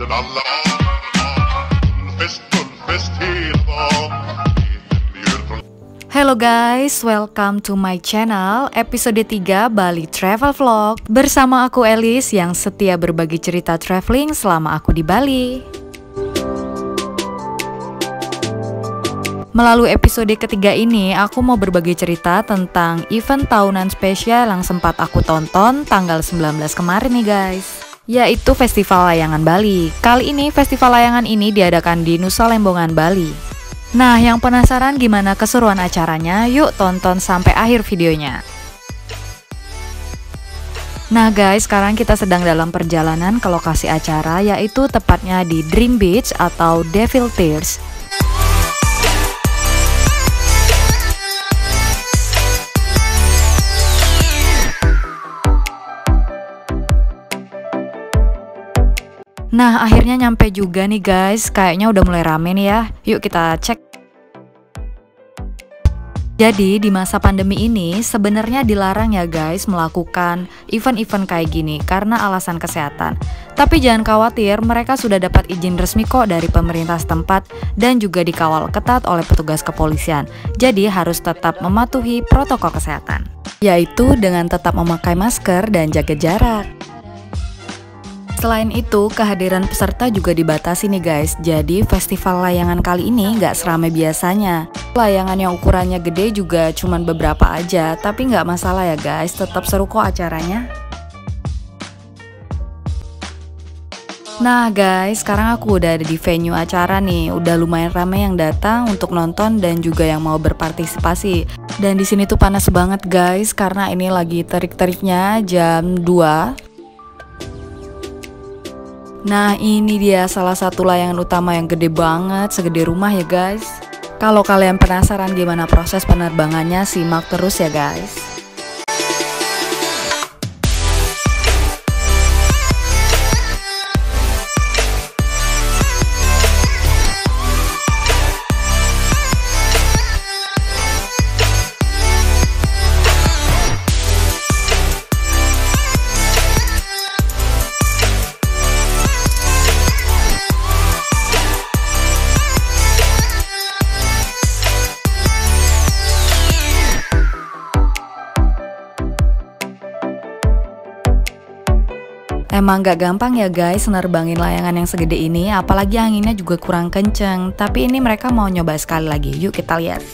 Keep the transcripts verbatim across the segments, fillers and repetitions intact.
Halo guys, welcome to my channel, episode tiga Bali Travel Vlog. Bersama aku Elis yang setia berbagi cerita traveling selama aku di Bali. Melalui episode ketiga ini, aku mau berbagi cerita tentang event tahunan spesial yang sempat aku tonton tanggal sembilan belas kemarin nih guys, yaitu Festival Layangan Bali. Kali ini Festival Layangan ini diadakan di Nusa Lembongan, Bali. Nah, yang penasaran gimana keseruan acaranya? Yuk tonton sampai akhir videonya. Nah guys, sekarang kita sedang dalam perjalanan ke lokasi acara, yaitu tepatnya di Dream Beach atau Devil Tears. Nah, akhirnya nyampe juga nih guys. Kayaknya udah mulai rame nih ya. Yuk kita cek. Jadi di masa pandemi ini sebenarnya dilarang ya guys melakukan event-event kayak gini karena alasan kesehatan. Tapi jangan khawatir, mereka sudah dapat izin resmi kok dari pemerintah setempat dan juga dikawal ketat oleh petugas kepolisian. Jadi harus tetap mematuhi protokol kesehatan, yaitu dengan tetap memakai masker dan jaga jarak. Selain itu, kehadiran peserta juga dibatasi nih guys. Jadi festival layangan kali ini nggak seramai biasanya. Layangan yang ukurannya gede juga cuman beberapa aja, tapi nggak masalah ya guys, tetap seru kok acaranya. Nah guys, sekarang aku udah ada di venue acara nih. Udah lumayan ramai yang datang untuk nonton dan juga yang mau berpartisipasi. Dan di sini tuh panas banget guys, karena ini lagi terik-teriknya jam dua. Nah, ini dia salah satu layangan utama yang gede banget, segede rumah ya guys. Kalau kalian penasaran gimana proses penerbangannya, simak terus ya guys. Emang gak gampang ya guys nerbangin layangan yang segede ini, apalagi anginnya juga kurang kenceng. Tapi ini mereka mau nyoba sekali lagi, yuk kita lihat.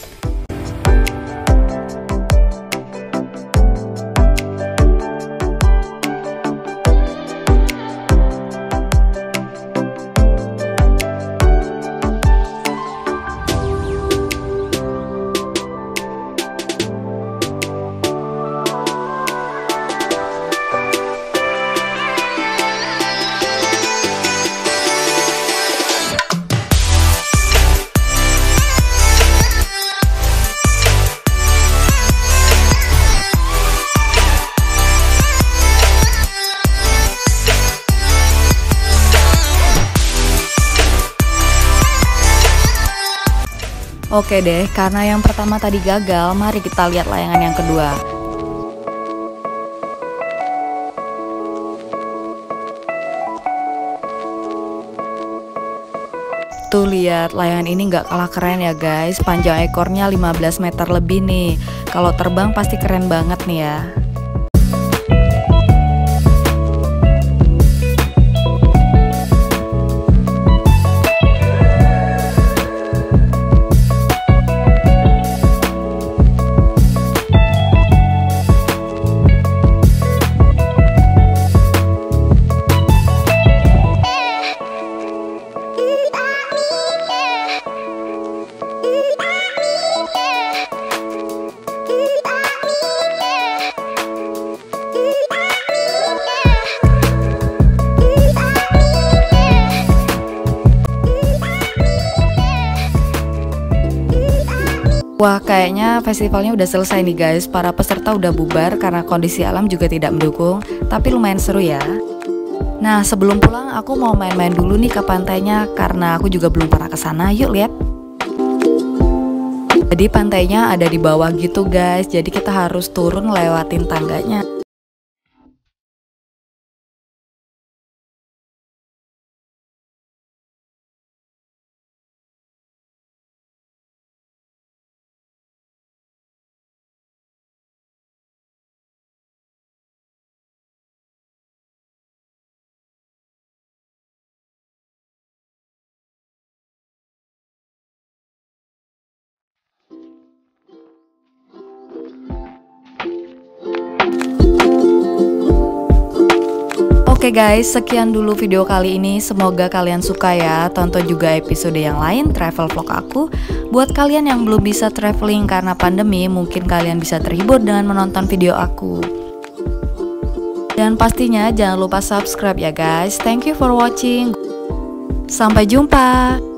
Oke deh, karena yang pertama tadi gagal, mari kita lihat layangan yang kedua. Tuh lihat, layangan ini nggak kalah keren ya guys. Panjang ekornya lima belas meter lebih nih. Kalau terbang pasti keren banget nih ya. Wah, kayaknya festivalnya udah selesai nih guys. Para peserta udah bubar karena kondisi alam juga tidak mendukung. Tapi lumayan seru ya. Nah, sebelum pulang aku mau main-main dulu nih ke pantainya karena aku juga belum pernah ke sana. Yuk lihat. Jadi pantainya ada di bawah gitu guys. Jadi kita harus turun lewatin tangganya. Oke guys, sekian dulu video kali ini. Semoga kalian suka ya. Tonton juga episode yang lain travel vlog aku. Buat kalian yang belum bisa traveling karena pandemi, mungkin kalian bisa terhibur dengan menonton video aku. Dan pastinya jangan lupa subscribe ya guys. Thank you for watching. Sampai jumpa.